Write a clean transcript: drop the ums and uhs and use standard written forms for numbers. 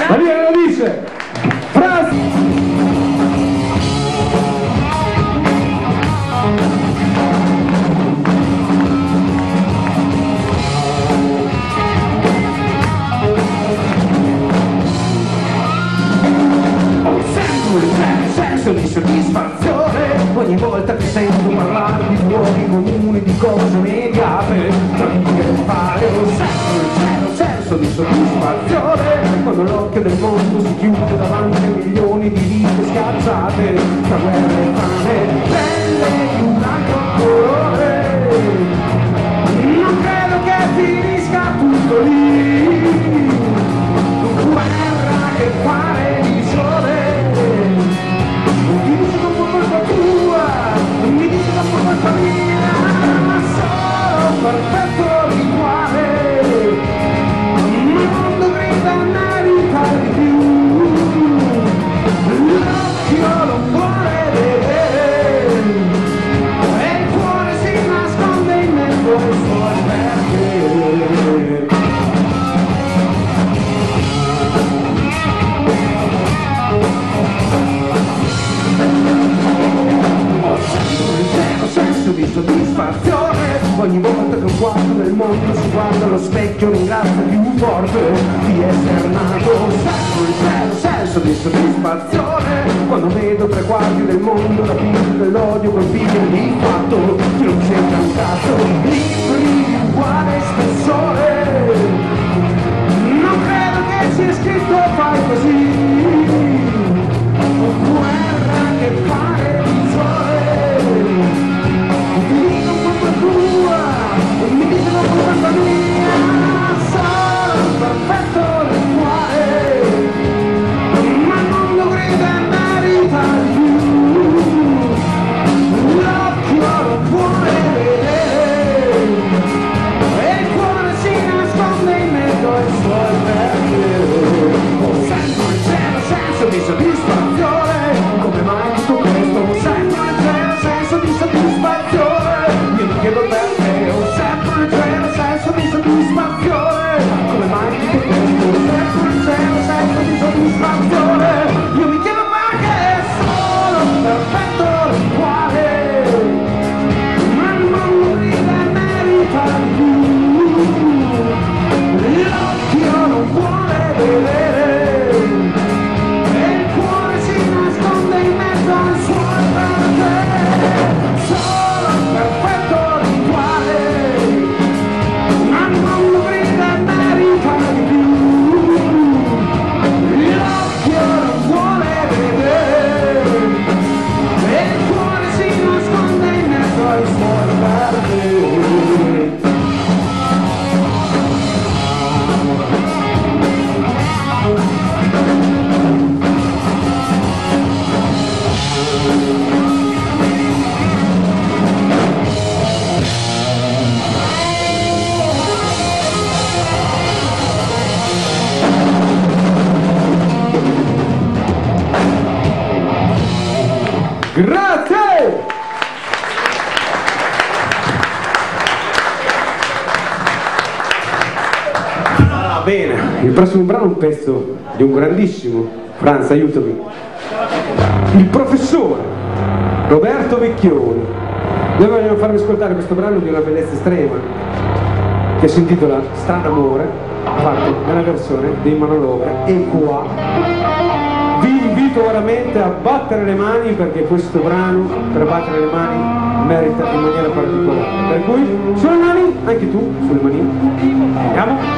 La linea lo dice! Frasi! Senso di soddisfazione ogni volta che sento parlare di luoghi comuni, di cose immediate tra cui fare un senso di soddisfazione quando l'occhio del mondo si chiude davanti a milioni di vite schiacciate tra guerre e fame, belle di un altro colore. Non credo che finisca tutto lì, guerra che fare di sole. Mi dici che per colpa tua, mi dici che per colpa mia, ma sono perfetto rituale, ma il mondo grida merita di più, l'occhio non vuole vedere, e il cuore si nasconde in mezzo ai suoi perché. Senso di soddisfazione ogni volta che un quarto del mondo si guarda allo specchio ringrazia più forte di essere nato. Senso di soddisfazione quando vedo tre quarti del mondo rapiti dell'odio colpiti di fatto che non sembra un cazzo, libri di uguale spessore. Non credo che sia scritto fai così, guerra che fare di sole. Mi dicono colpa tua, mi dicono colpa mia, sono perfetto rituale, ma il mondo grida e merita di più, l'occhio non vuole vedere, e il cuore si nasconde in mezzo ai suoi perché. Sento il zero senso di soddisfazione, come mai tutto questo? Sento il zero senso di soddisfazione, io mi chiedo perché ho sempre il zero senso di soddisfazione, come mai tutto questo? Sempre il zero senso di soddisfazione, io mi chiedo perché sono perfetto uguale, ma il mondo grida e merita di più, l'occhio non vuole vedere, e il cuore si nasconde in mezzo ai suoi perché. Sono perfetto rituale, ma il mondo grida e merita di più, l'occhio non vuole vedere, e il cuore si nasconde in mezzo ai suoi perché. Grazie! Bene, il prossimo brano è un pezzo di un grandissimo, Franz, aiutami, il professore Roberto Vecchioni. Noi vogliamo farvi ascoltare questo brano di una bellezza estrema che si intitola Strano Amore, fatto nella versione dei Manolobre, e qua vi invito veramente a battere le mani perché questo brano, per battere le mani, merita in maniera particolare. Per cui, sulle mani, anche tu, sulle manine. Andiamo.